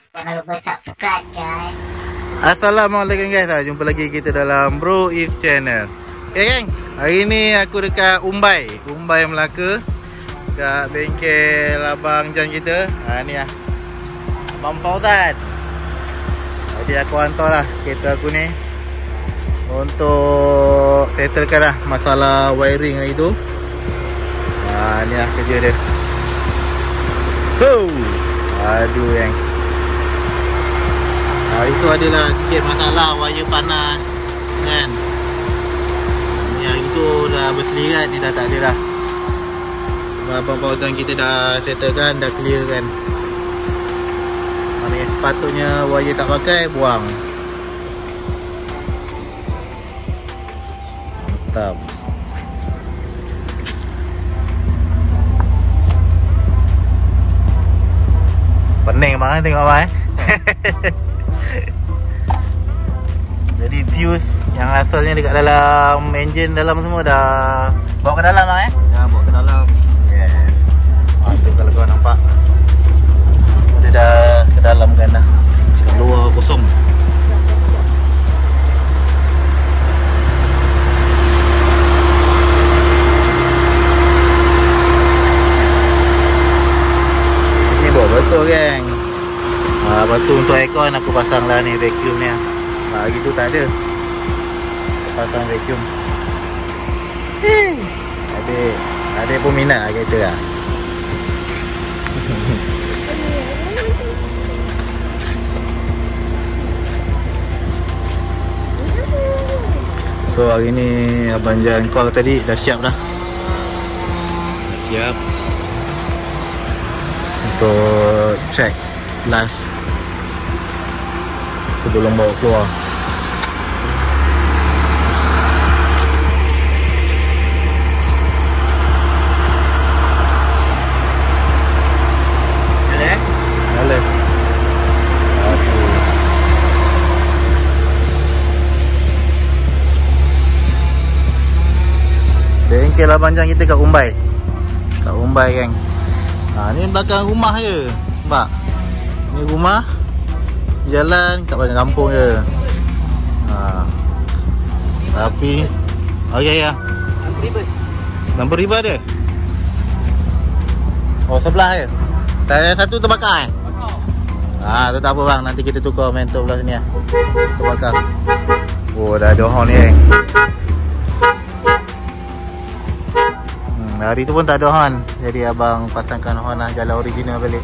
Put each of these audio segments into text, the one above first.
Jangan lupa subscribe guys. Assalamualaikum guys, jumpa lagi kita dalam Bro If Channel. Okay geng, hari ni aku dekat Umbai Melaka, dekat bengkel Abang Jan kita. Ni lah Abang Fauzan. Jadi aku hantar lah kereta aku ni untuk settlekan lah masalah wiring hari tu. Ni lah kerja dia. Aduh yang itu adalah sikit masalah wire panas kan. Ni hari tu dah berselirat, ni dah tak ada dah. Abang Fauzan kita dah settlekan, dah clear kan. Mana yang sepatutnya wire tak pakai, buang. Mantap. Pening bang tengok bang Jadi fuse yang asalnya dekat dalam enjin dalam semua dah bawa ke dalam bang Ya, bawa ke dalam. Yes. Tu kalau kau nampak dia dah ke dalam kan dah. Keluar kosong. Ini bawa betul geng. Lepas tu untuk aircon aku pasang lah ni vacuum ni. Hari tu tak ada. Aku pasang vacuum. Ada pun minat lah kereta lah. So hari ni Abang Jan call tadi dah siap dah. Dah siap untuk check flash sebelum bawa keluar. Boleh. Bengkel Abang Jan kita kat Umbai. Kat Umbai geng. Ni belakang rumah je. Nampak? Ni rumah. Jalan kat belakang kampung je. Tapi okey ya. Lampu riba dia. Oh sebelah je. Tak ada satu terbakar tu tak apa bang, nanti kita tukar mentor belah sini lah. Terbakar. Oh dah ada horn ni. Hari tu pun tak ada horn. Jadi abang pasangkan horn lah, jalan original balik.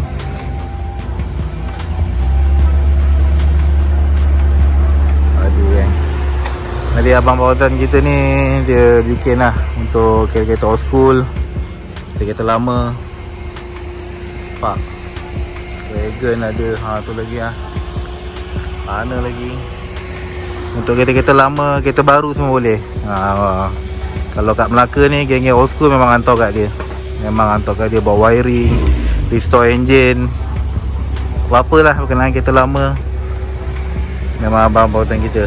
Aduh yang jadi abang Fauzan kita ni dia bikin lah untuk kereta-kereta old school, kereta lama. Pak Wagon ada, tu lagi lah. Mana lagi untuk kereta-kereta lama, kereta baru semua boleh. Kalau kat Melaka ni geng-geng old school memang hantar kat dia. Memang hantar kat dia bawa wiring, restore engine, apa-apa lah berkenaan kereta lama. Memang abang Fauzan kita.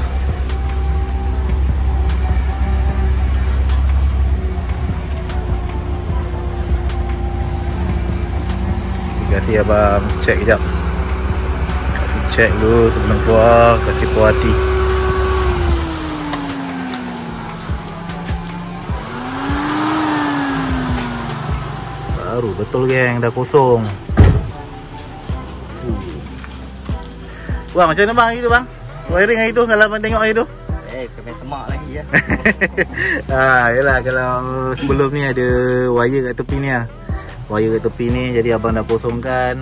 Kasih abang check kejap. Kasih check dulu sebelum keluar, kasih puas hati. Baru betul geng, dah kosong. Bang macam mana bang hari tu bang? Wiring hari tu kalau abang tengok hari tu? Kena semak lagi ya. Yelah kalau sebelum ni ada wire kat tepi ni lah. Wire kat tepi ni jadi abang dah kosongkan.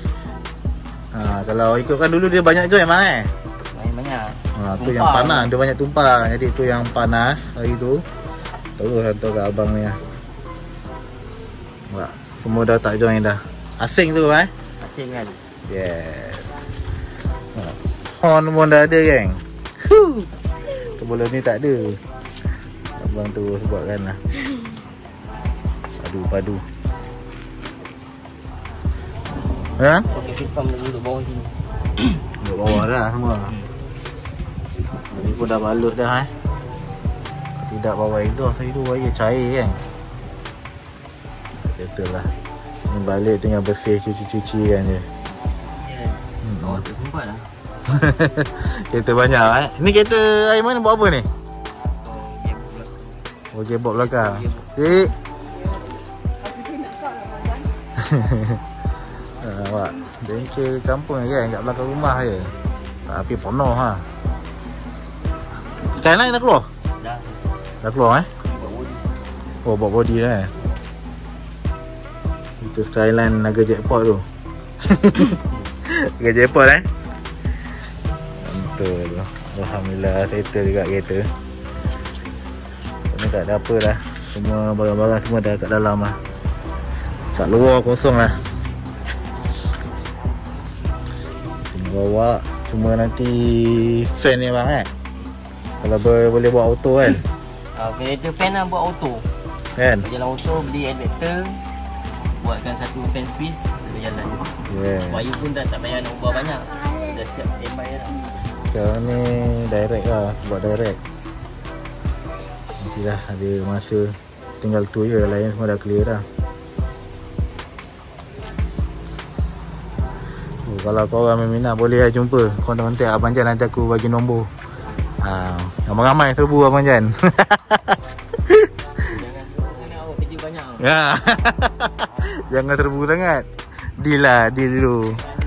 Kalau ikutkan dulu dia banyak join bang Banyak. Tu yang panas, dia banyak tumpang. Jadi tu yang panas hari tu. Terus hantar kat abang ni lah. Semua dah tak join dah. Asing tu bang Asing kan. Yes. Horn pun dah ada geng. Sebelum ni tak ada. Abang terus buatkan lah. Padu. Okey, kita duduk bawah sini. Duduk bawah dah semua. Ni pun dah balut dah Tidak bawa exhaust hari tu, wire cair kan. Betul lah. Ni balik tengah bersih, cuci-cuci kan je. Oh, tak sempat lah. Kereta banyak Ni kereta Aiman buat apa ni? Oh, gearbox belakang. Cik. Nampak. Bengkel kampung kan, kat belakang rumah je. Tapi penuh ha. Skyline dah keluar? Dah. Dah keluar Buat body. Oh, buat body dah Itu Skyline Naga Jackpot tu. Naga Jackpot Betul. Alhamdulillah settle juga kereta. Ni tak ada apa dah. Semua barang-barang semua dah kat dalam lah. Kat luar kosong lah. Bawa cuma nanti fan ni bang kalau boleh buat auto kan. Kereta fan lah buat auto. Kan? Jalan auto, beli adapter, buatkan satu fan Swiss, berjalan. Yeah. Wire pun tak payah nak ubah banyak. Dah siap standby lah. Sekarang ni direct lah, buat direct. Nanti dah ada masa. Tinggal tu je, lain semua dah clear dah. Kalau korang minat boleh lah jumpa. Kontak-kontak Abang Jan, nanti aku bagi nombor. Ramai-ramai serbu Abang Jan. Jangan awak kerja banyak. Ya. Jangan serbu sangat. Deal lah, deal dulu.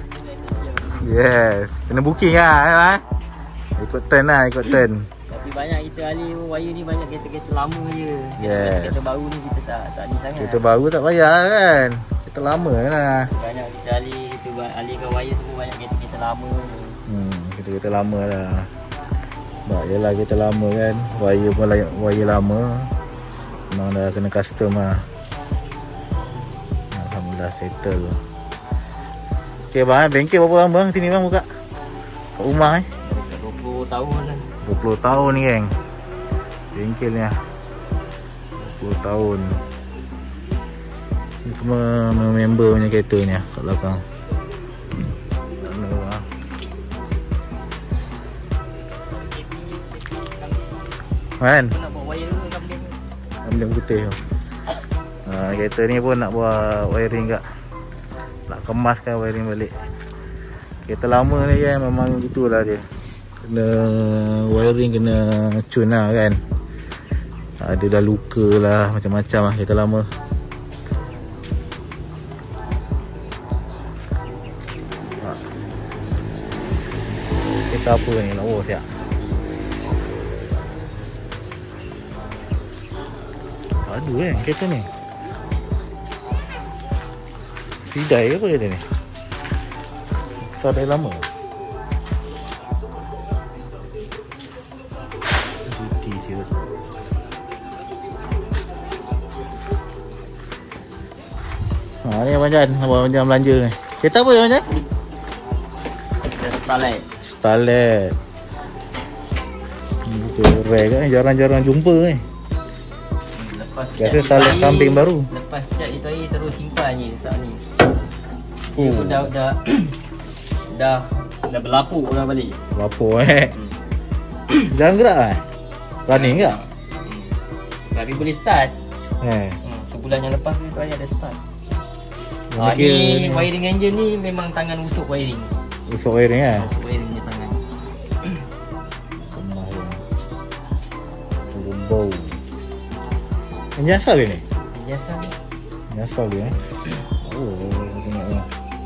Yes. Kena booking lah. Ikut turn lah, ikut turn. Tapi banyak kita alih wire ni banyak kereta-kereta lama je. Yes. Kereta baru ni kita tak ni sangat. Kereta baru tak payah kan. Kereta lama lah. Banyak kita alihkan wire semua banyak kereta-kereta lama. Kereta lama lah. Sebab yelah kereta lama kan. Wire pun wire lama. Memang dah kena custom lah. Alhamdulillah settle. Okay bang, bengkel berapa lama bang sini bang buka? Kat rumah 20 tahun lah. 20 tahun ni geng. Bengkelnya 20 tahun. Ni semua member punya kereta ni kat belakang. Kan? Nak buat wire dulu Ambil putih tu. Kereta ni pun nak buat wiring kat. Nak kemaskan wiring balik. Kereta lama ni kan memang gitulah dia. Kena wiring kena cun lah kan. Ada dah luka lah, macam-macam lah kereta lama. Kereta apa ni nak bawa siap? Aduh kereta ni Sidai ke apa kereta ni? Tak ada lama GT siut. Ni Abang Jan belanja ni. Kereta apa Abang Jan? Starlight. Starlight. Rare kan, jarang-jarang jumpa ni. Biasa Starlight kambing baru. Lepas cat itu air terus simpan je saat ni. Dia pun dah berlapuk dah balik. Lapor Jangan gerak running ke? Tapi boleh start. Sebulan yang lepas tu air ada start. Ni wiring engine ni memang tangan usuk wiring. Usuk wiring Usuk wiring punya tangan. Kemah je bau. Ini asal dia ni? Biasa ni. Ini asal dia Oh, tengok ni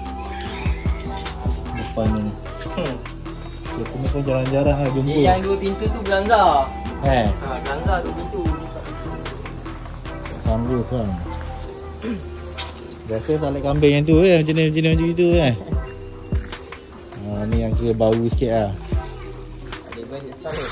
depan ni. Kereta ni pun jarang-jarang lah jumpa. Yang dua pintu tu Glanza. Glanza tu pintu. Sunroof kan. Biasa Starlight kambing yang tu jenis-jenis macam itu kan. Ni yang kira bau sikit lah. Ada banyak Starlight.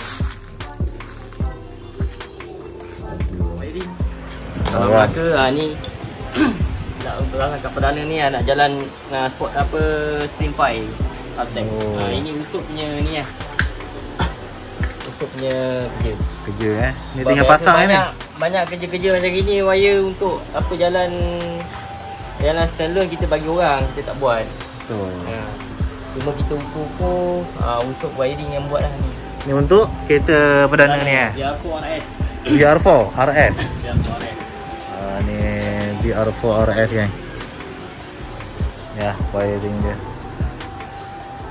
Wiring. Kalau maka ni nak berangkat kat perdana ni nak jalan sport apa Stream 5 Attack. Ini usuk punya ni lah. Usuk punya kerja. Ni tinggal pasang ni. Banyak kerja-kerja macam gini wire untuk apa jalan standalone kita bagi orang, kita tak buat. Betul. Cuma kita ukur-ukur usuk wiring yang buat lah ni. Ni untuk kereta perdana ni VR4 RS. VR4 RS. VR4 RS. Ni VR4 RS kan. Ya, wiring dia.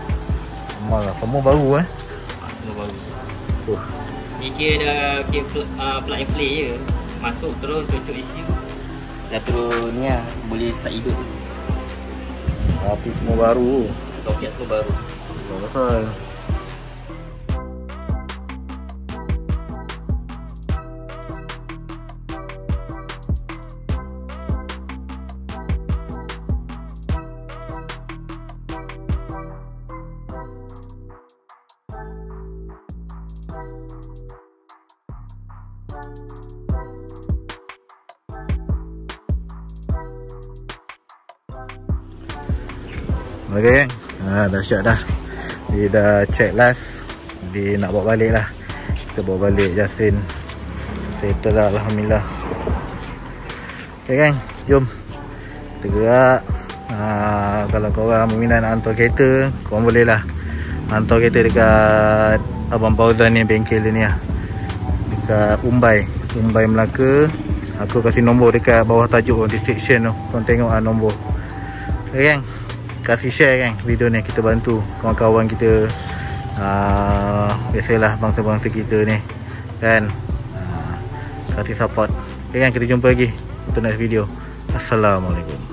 Malah semua baru Semua baru. Oh. Ni kira dah plug and play je. Masuk terus cocok isi. Dah terus ni lah, boleh start hidup. Tapi semua baru. Soket tu baru. Betul. Okay, dahsyat dah. Dia dah check last. Dia nak bawa balik lah. Kita bawa balik Yasin. Settle lah, Alhamdulillah. Okay kan, jom kita gerak. Kalau korang berminat nak hantar kereta, korang boleh lah hantar kereta dekat Abang Fauzan ni, bengkel dia ni lah, dekat Umbai Melaka. Aku kasih nombor dekat bawah tajuk description tu. Korang tengok nombor. Okay kan, kasih share kan video ni, kita bantu kawan-kawan kita, biasalah bangsa-bangsa kita ni kan, kasih support. Okay kan, kita jumpa lagi untuk next video. Assalamualaikum.